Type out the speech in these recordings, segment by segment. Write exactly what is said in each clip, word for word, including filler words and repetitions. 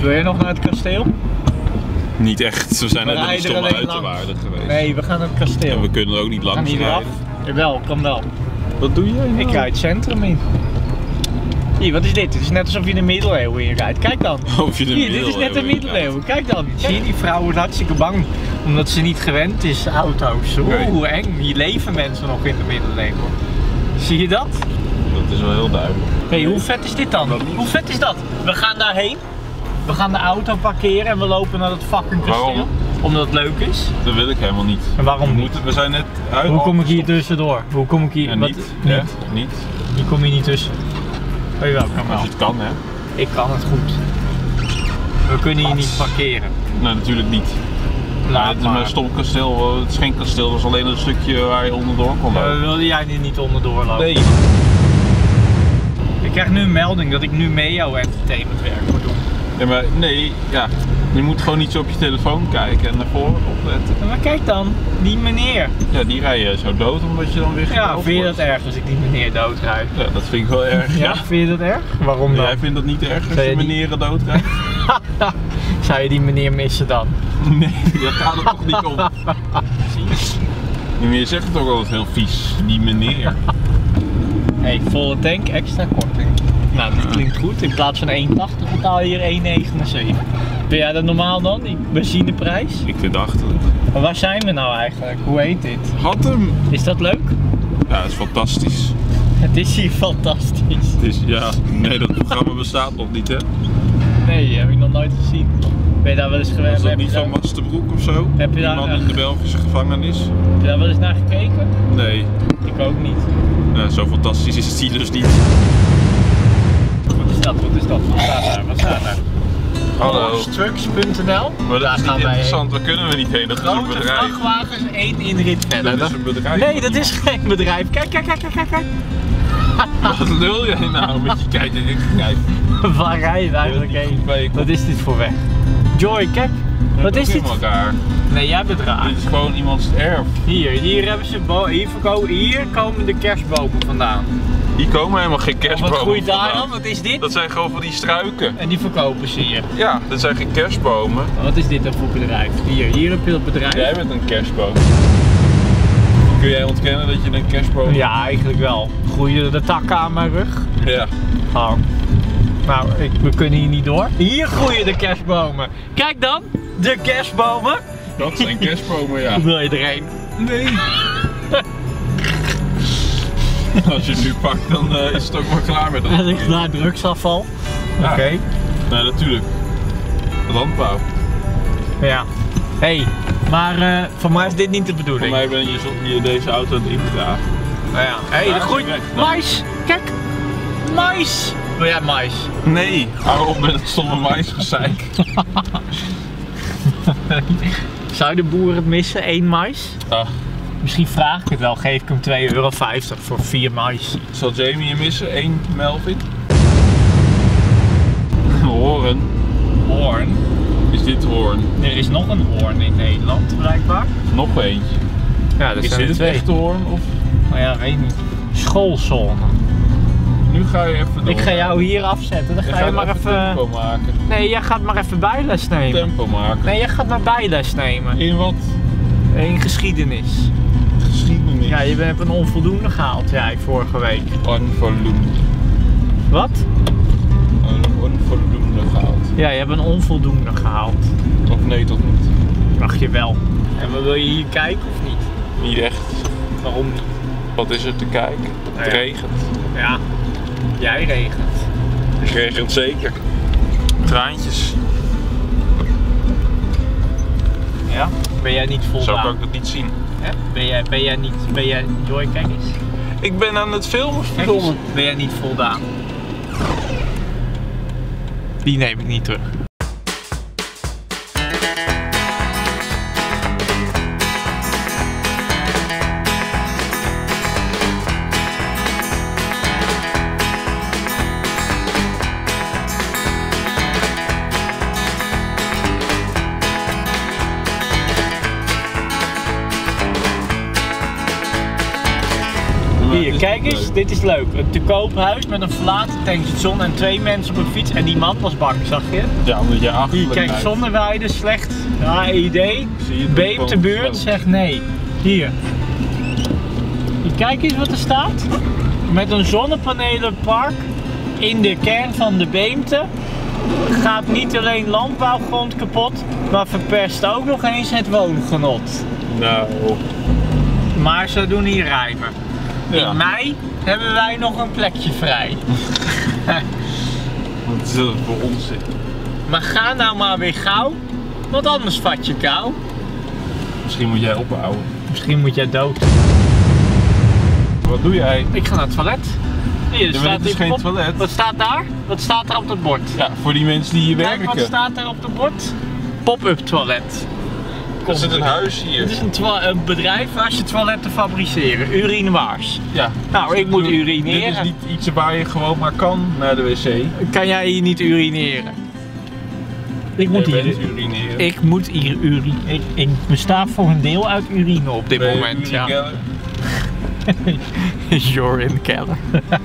Wil je nog naar het kasteel? Niet echt, we zijn We net een rijden stomme er alleen uiterwaarden geweest. Nee, we gaan naar het kasteel. En we kunnen er ook niet We gaan langs hier weer af. rijden. Jawel, kan wel. Wat doe jij nou? Ik rijd het centrum in. Hier, wat is dit? Het is net alsof je de middeleeuwen in rijdt. Kijk dan. Of je de Hier, dit is net de middeleeuwen. Kijk dan. Zie je, die vrouw wordt hartstikke bang. Omdat ze niet gewend is, auto's. Oeh, Oké. eng. Hier leven mensen nog in de middeleeuwen. Zie je dat? Dat is wel heel duidelijk. Hé, hey, hoe vet is dit dan? Hoe vet is dat? We gaan daarheen. We gaan de auto parkeren en we lopen naar het fucking kasteel. Waarom? Omdat het leuk is. Dat wil ik helemaal niet. En waarom we niet? moeten, we zijn net uit. Hoe kom ik hier tussendoor? Hoe kom ik hier? En wat- niet, niet. hè? Niet. Hier kom je niet tussen. Oh jawel, kan wel. Als je het kan, hè? Ik kan het goed. We kunnen hier niet parkeren. Nee, natuurlijk niet. Laat het is maar. een stom kasteel. Het is geen kasteel, het is alleen een stukje waar je onderdoor kon Uh, lopen. wilde jij er niet onderdoor lopen? Nee. Ik krijg nu een melding dat ik nu mee jouw entertainment werk moet doen. Ja, maar nee, ja. Je moet gewoon niet zo op je telefoon kijken en naar voren opletten. Ja, maar kijk dan, die meneer. Ja, die rij je zo dood omdat je dan weer Ja, gedood vind je dat wordt. erg als ik die meneer doodrijd? Ja, dat vind ik wel erg. Ja, vind je dat erg? Waarom dan? Jij vindt dat niet erg als Zou je je die- meneren doodrijdt? Zou je die meneer missen dan? Nee, daar gaat het toch niet om. Zie je? Die meneer zegt het ook altijd heel vies. Die meneer. Hey, volle tank, extra korting. Nou, dat klinkt goed. In plaats van één tachtig betaal je hier één negenenzeventig. Vind jij dat normaal dan, die benzineprijs? Ik vind het achterlijk. Maar waar zijn we nou eigenlijk? Hoe heet dit? Had hem. Is dat leuk? Ja, dat is fantastisch. Het is hier fantastisch. Het is, ja, nee, dat programma bestaat nog niet, hè? Nee, heb ik nog nooit gezien. Ben je daar wel eens Was geweest? dat Heb, je niet daar- van Masterbroek of zo? Heb je Die daar man echt- in de Belgische gevangenis? heb je daar wel eens naar gekeken? Nee, Ik ook niet. ja, zo fantastisch is die dus niet. Wat is dat? Wat is dat? Wat staat daar? Wat staat daar? Hallo. Trucks punt n l. Maar dat Daar is niet gaan wij interessant, daar kunnen we niet heen. Dat is een Grote bedrijf. vrachtwagens, één inrit verder. Dat is een bedrijf. Nee, dat is geen bedrijf. Kijk, kijk, kijk, kijk, kijk. Wat lul jij nou met je kijken? Ik kijk. Waar rij je eigenlijk Ik weet niet heen? goed waar je komt. Wat is dit voor weg? Joy, kijk. Wat is dit? Elkaar. Nee, jij bent raar. Dit is gewoon iemands erf. Hier, hier hebben ze bo hier, verko hier komen de kerstbomen vandaan. Hier komen helemaal geen kerstbomen Wat groeit daar vandaan. dan? Wat is dit? Dat zijn gewoon van die struiken. En die verkopen ze hier. Ja, dat zijn geen kerstbomen. Wat is dit dan voor bedrijf? Hier, hier heb je dat bedrijf. Jij bent een kerstboom. Kun jij ontkennen dat je een kerstboom bent? Ja, eigenlijk wel. Groeien de takken aan mijn rug? Ja. Oh. Nou, ik, we kunnen hier niet door. Hier groeien de kerstbomen. Kijk dan, de kerstbomen. Dat zijn kerstbomen, ja. Wil je er een? Nee. Als je het nu pakt, dan uh, is het ook maar klaar met Er dat. ligt daar drugsafval. Ja. Oké. Nee, natuurlijk. Landbouw. Ja. Hé, hey, maar uh, voor mij is dit niet de Voor bedoeling. mij ben je zo- je deze auto aan het indragen. Nou ja. Hé, hey, Waar er is groeit die weg dan? mais. Kijk, mais. Wil jij mais? Nee, hou op met het stomme maisgezeik. Zou de boer het missen, één mais? Ah, Misschien vraag ik het wel, geef ik hem twee euro vijftig voor vier mais. zal Jamie je missen? Eén Melvin? Hoorn. Hoorn. Is dit hoorn? Er is nog een hoorn in Nederland, blijkbaar. Nog eentje. Ja, dat Is zijn dit er het twee. echte hoorn? Of? Nou ja, weet niet. Schoolzone. Nu ga je even door. Ik ga jou hier afzetten, dan Je ga je gaat maar even even... tempo maken. Nee, jij gaat maar even bijles nemen. Tempo maken. Nee, jij gaat maar bijles nemen. In wat? In geschiedenis. Geschiedenis. Ja, je hebt een onvoldoende gehaald, jij, vorige week. Onvoldoende. Wat? Een onvoldoende gehaald. Ja, je hebt een onvoldoende gehaald. Of nee, tot niet. Mag je wel. En wat wil je hier kijken of niet? Niet echt. Waarom niet? Wat is er te kijken? Het ja. regent. Ja, jij regent. Het regent zeker. Traantjes. Ja? Ben jij niet Zo voldaan? kan ik het niet zien. Hè? Ben jij, ben jij niet, ben jij, Joy, kijk eens. Ik ben aan het filmen, Kijk eens. verdomme. Ben jij niet voldaan? Die neem ik niet terug. Hier, Hier, dit kijk is eens, leuk. dit is leuk. Een te koop huis met een verlaten tankstation en twee mensen op een fiets. En die man was bang, zag je? Ja, omdat je Hier, achterlijk kijk, rijdt. zonder rijden, slecht H E D. Zie je het Beep ook de gewoon buurt gesloten. zegt nee. Hier. Hier, kijk eens wat er staat. Met een zonnepanelenpark in de kern van de Beemte gaat niet alleen landbouwgrond kapot, maar verpest ook nog eens het woongenot. Nou, Maar ze doen hier rijmen. ja. In mei hebben wij nog een plekje vrij. Wat is dat voor onzin? Maar ga nou maar weer gauw, want anders vat je kou. Misschien moet jij ophouden. Misschien moet jij dood. Wat doe jij? Ik ga naar het toilet. Hier, er maar staat dit is hier geen op- toilet. Wat staat daar? Wat staat er op het bord? Ja, voor die mensen die hier Kijk, wat werken. staat er op het bord? Pop-up toilet. Er zit een huis hier. Het is een, twa- een bedrijf waar ze toiletten fabriceren, urinewaars. Ja. Nou, ik moet Dit urineren. is niet iets waar je gewoon maar kan naar de wc. Kan jij hier niet urineren? Ik moet Jij hier bent urineren. Ik moet hier urineren. Ik, ik besta voor een deel uit urine op dit Ben je moment. Ja. urikeller? You're in the keller.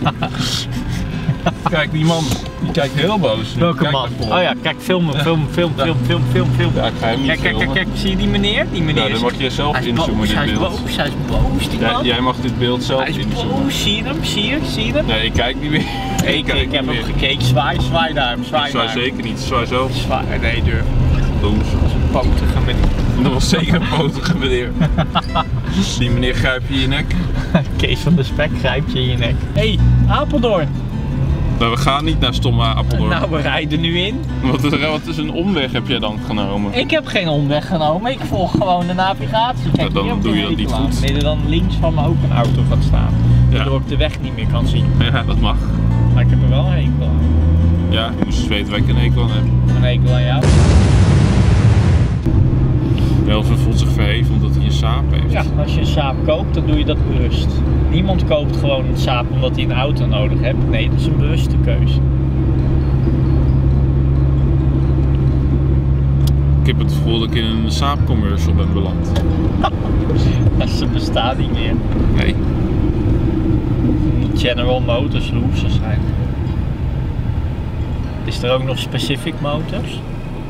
Kijk, die man, die kijkt heel boos. nu. Welke Kijk man? naar voren. Oh ja, kijk, filmen, filmen, film, film, film, film, film. Ja, ik ga hem niet Kijk, kijk, kijk, filmen. kijk, zie je die meneer? Die meneer Ja, dan is- mag je zelf hij is inzoomen boos, dit hij is beeld. boos, hij is boos, die Jij, man. jij mag dit beeld zelf Hij is inzoomen. boos, zie je hem, zie je, zie je hem? Nee, ik kijk niet meer. Ik, kijk ik heb niet hem meer. gekeken, zwaai, zwaai duim, zwaai Zwaai duim. zeker niet, zwaai zelf. Zwaai, nee, durf. Doos. Potige meneer. Dat was zeker een potige meneer. Die meneer grijpt je in je nek. Kees van de Spek grijpt je in je nek. Hé, hey, Apeldoorn. Maar we gaan niet naar stomme Apeldoorn. Nou, we rijden nu in. Wat, is, wat is een omweg heb jij dan genomen? Ik heb geen omweg genomen, ik volg gewoon de navigatie. Kijk, Ja, dan hier heb doe je een dat niet hekel aan. goed. Midden dan links van me ook een auto gaat staan. Ja. Waardoor ik de weg niet meer kan zien. Ja, dat mag. Maar ik heb er wel een hekel aan. Ja, je moest eens weten waar ik een hekel aan heb. Een hekel aan jou. Melvin voelt zich verheven omdat hij een saap heeft. Ja, als je een Saab koopt, dan doe je dat bewust. Niemand koopt gewoon een Saab omdat hij een auto nodig heeft. Nee, dat is een bewuste keuze. Ik heb het gevoel dat ik in een saap commercial ben beland. Ze bestaan niet meer. Nee. General Motors loser zijn. Is er ook nog Specific Motors?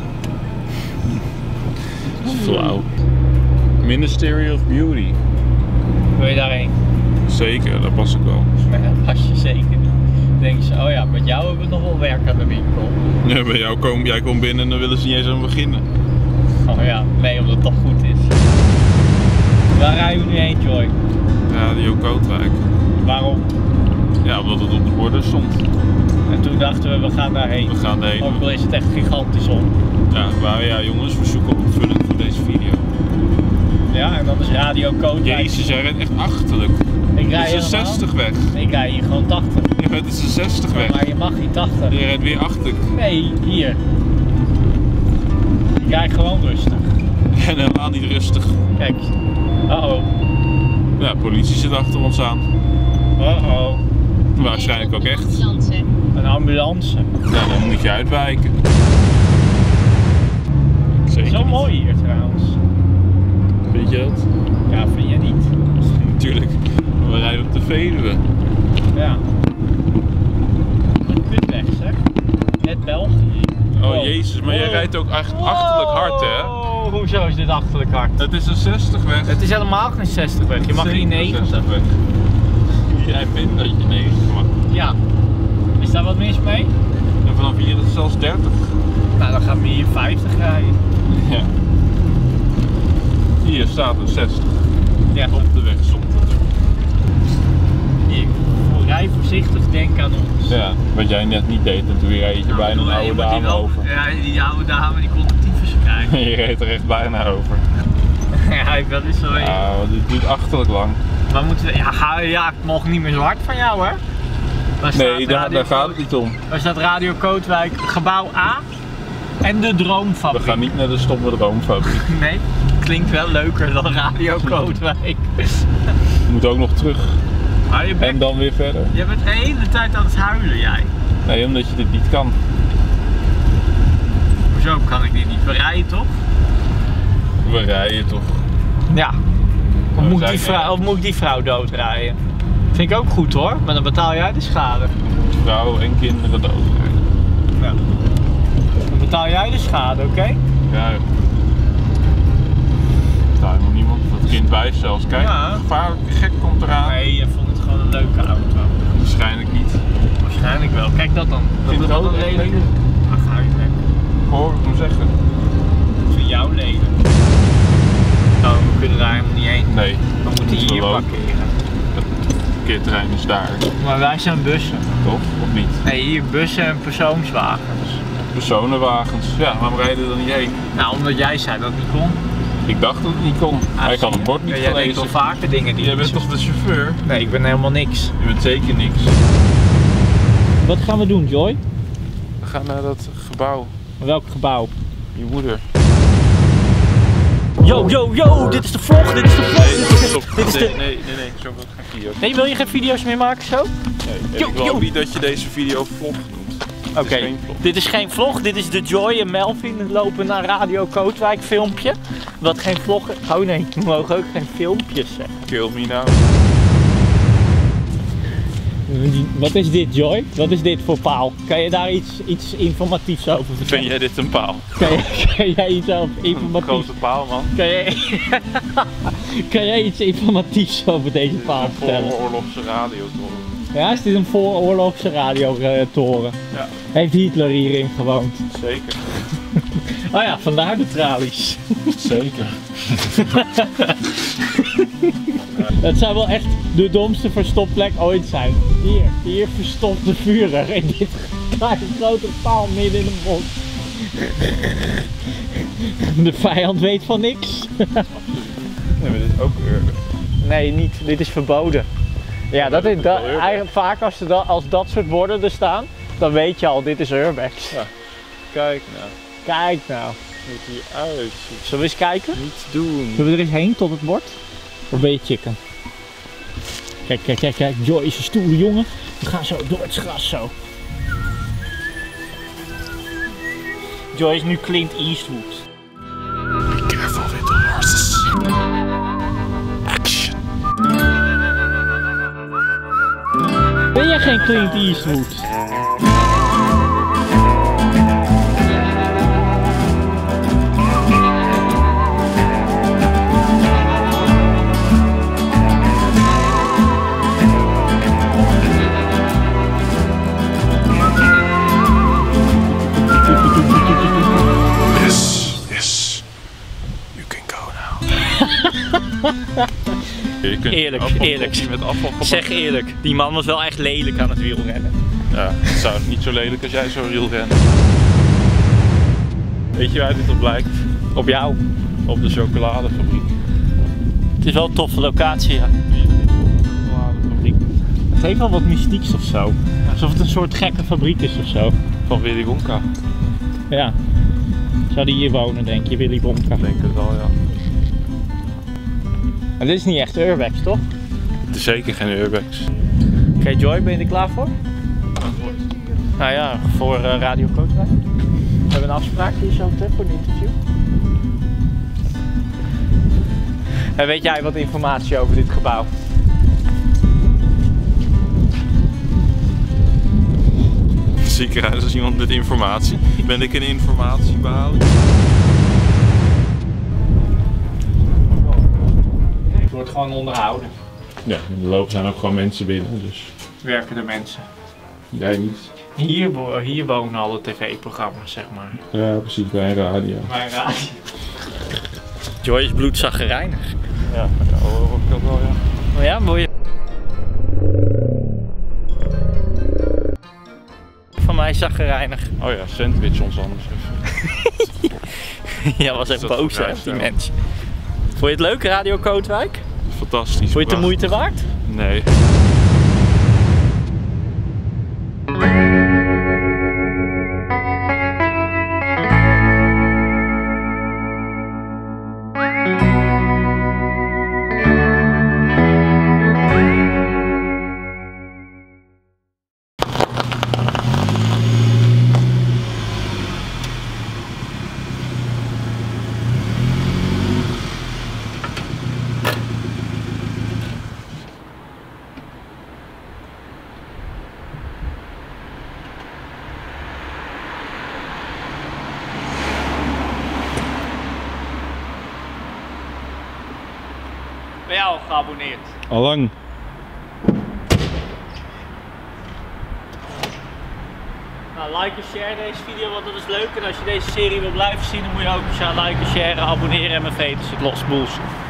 Dat is flauw. Ministry of Beauty. Wil je daarheen? Zeker, daar pas ik wel. Nee, dat was je zeker niet. Dan denken ze, oh ja, met jou hebben we nog wel werk aan de winkel. Ja, bij jou kom, jij komt binnen en dan willen ze niet eens aan beginnen. Oh ja, nee, omdat het toch goed is. Waar rijden we nu heen, Joy? Radio Kootwijk. Waarom? Ja, omdat het op de borden stond. En toen dachten we, we gaan daarheen. We gaan erheen. Ook al is het echt gigantisch om. Ja, maar ja jongens, we zoeken opvulling voor deze video. Ja, en dan is Radio Kootwijk. Jezus, jij rijdt echt achterlijk. Ik Het rij is een helemaal- zestig weg. Ik rij hier gewoon tachtig. Ja, het is een zestig weg. Maar je mag niet tachtig. Je rijdt weer achterlijk. Nee, hier. Ik rij gewoon rustig. En helemaal niet rustig. Kijk. Uh-oh. Ja, politie zit achter ons aan. Uh-oh. Waarschijnlijk ook echt. Een ambulance. Nou, dan moet je uitwijken. Zeker Zo niet. mooi hier trouwens. Weet je dat? Ja, vind je niet? Natuurlijk. We rijden op de Veluwe. Ja. Een kutweg zeg. Net België. Oh Wow. jezus, maar jij Wow. rijdt ook echt achterlijk hard hè? Oh, hoezo is dit achterlijk hard? Het is een zestig weg. Het is helemaal geen zestig weg. Je mag hier Zeker een negentig. zestig weg. Jij vindt dat je negentig mag. Ja. Is daar wat mis mee? En vanaf hier is het zelfs dertig. Nou, dan gaan we hier vijftig rijden. Ja. Hier staat een zestig. Ja. Op de weg stond het. Hier. Rij voorzichtig, denk aan ons. Ja, wat jij net niet deed en toen reed je Nou, bijna een nee, oude maar die dame wel- over. Ja, die oude dame die kon de tyfus krijgen. Je reed er echt bijna over. Ja, dat is zo. Ja, want dit duurt achterlijk lang. Maar moeten we. Ja, ga- ja, het mocht niet meer zo hard van jou, hè? Waar staat Nee, daar, Radio daar gaat Koot- het niet om. Waar staat Radio Kootwijk, gebouw A en de Droomfabriek? We gaan niet naar de stomme droomfabriek. Nee, klinkt wel leuker dan Radio Kootwijk. We moeten ook nog terug Maar je en bent, dan weer verder. je bent de hele tijd aan het huilen, jij. Nee, omdat je dit niet kan. Hoezo kan ik dit niet? We rijden toch? We rijden toch. Ja. Of we moet, ik zijn die vrouw, of moet ik die vrouw doodrijden? Vind ik ook goed hoor, maar dan betaal jij de schade. Vrouw en kinderen dood. Ja. Dan betaal jij de schade, oké? Okay? Ja. Daar nog niemand. Dat kind bij zelfs. Kijk, Ja. een gevaarlijke gek komt eraan. Nee, je vond het gewoon een leuke auto. Waarschijnlijk niet. Waarschijnlijk wel. Kijk dat dan. Dat Vind is je wel het een ook lelijk. lelijk? Ach, ga je weg. Ik hoor het hem zeggen. Ik vind jou lelijk. Nou, we kunnen daar helemaal niet heen. Nee. We moeten Moeten we hier lopen. parkeren. Het parkeerterrein is daar. Maar wij zijn bussen. Toch? Of niet? Nee, hier bussen en persoonswagens. Personenwagens. Ja, waarom rijden we er niet heen? Nou, omdat jij zei dat het niet kon. Ik dacht dat het niet kon. Hij kan het bord niet ja, jij denkt gelezen. wel vaker dingen die Jij niet bent zo- toch de chauffeur? Nee, ik ben helemaal niks. Je bent zeker niks. Wat gaan we doen, Joy? We gaan naar dat gebouw. Welk gebouw? Je moeder. Yo, yo, yo, dit is de vlog, dit is de vlog. Nee, dit is de- stop. dit is Nee, de... nee, nee, nee, zo wil ik geen video. Nee, wil je geen video's meer maken zo? Nee, en Yo, ik wil yo. ook niet dat je deze video vlog noemt. Oké, Het is geen vlog. dit is geen vlog, dit is de Joy en Melvin lopen naar Radio Kootwijk filmpje. Wat geen vlog... Oh nee, we mogen ook geen filmpjes zeggen. Kill me now. Wat is dit, Joy? Wat is dit voor paal? Kan je daar iets, iets informatiefs over vertellen? Vind jij dit een paal? Kan, je, kan jij iets over Een informatiefs... grote paal, man. Kan jij... kan jij iets informatiefs over deze paal Een vertellen? vooroorlogse radiotoren. Ja, is dit een vooroorlogse radiotoren? Ja. Heeft Hitler hierin gewoond? Zeker. Oh ja, vandaar de tralies. Zeker. Dat zou wel echt de domste verstopplek ooit zijn. Hier, hier verstopt de vurer in dit kleine grote paal midden in een bos. De vijand weet van niks. Nee, maar dit is ook urban. Nee, niet. Dit is verboden. Ja, dat is, is dat, wel urbex. eigenlijk vaak als, er da, als dat soort borden er staan, dan weet je al, dit is urbex. Ja. Kijk nou. Kijk nou. Hoe het hier uitziet. Zullen we eens kijken? Niets doen. Zullen we er eens heen tot het bord? Of ben je chicken? Kijk, kijk, kijk, kijk. Joy is een stoere jongen. We gaan zo door het gras zo. Joy is nu Clint Eastwood. Careful with the horses. Action. Ben jij geen Clint Eastwood? Yes, yes. You can go now. Je kunt Eerlijk, afval- eerlijk. die met afval Zeg eerlijk, die man was wel echt lelijk aan het wielrennen. Ja, het zou niet zo lelijk als jij zo wiel rent. Weet je waar dit op lijkt? Op jou. Op de chocoladefabriek. Het is wel een toffe locatie, ja. Hier, de chocoladefabriek Het heeft wel wat mystieks of zo. Alsof het een soort gekke fabriek is of zo. van Willy Wonka. Ja. Zou die hier wonen, denk je, Willy Wonka? Ik denk het wel, ja. Maar dit is niet echt urbex, toch? Het is zeker geen urbex. Oké, Joy, ben je er klaar voor? Nou ja, voor uh, Radio Kootwijk. We hebben een afspraak hier zo meteen voor een interview. En weet jij wat informatie over dit gebouw? Zie ik eruit als iemand met informatie? Ben ik een informatiebehaler? Het wordt gewoon onderhouden. Ja, in de loop zijn ook gewoon mensen binnen, dus Werken de mensen. jij niet. Hier, wo- hier wonen alle tv-programma's, zeg maar. Ja, precies, bij een radio. Maar radio. Joy is bloedzaggerijnig. Ja, ja hoor ik dat wel, ja. Oh ja, wil je... Van mij zaggerijnig. Oh ja, sandwich ons anders even. Ja, was echt Dat is boos hè, vrij op die snel. mensen. Vond je het leuk, Radio Kootwijk? Fantastisch. Vond je het de prachtig. moeite waard? Nee. geabonneerd. Allang. Nou, like en share deze video, want dat is leuk. En als je deze serie wil blijven zien, dan moet je ook like en share, abonneren en mijn veters het losboelsen.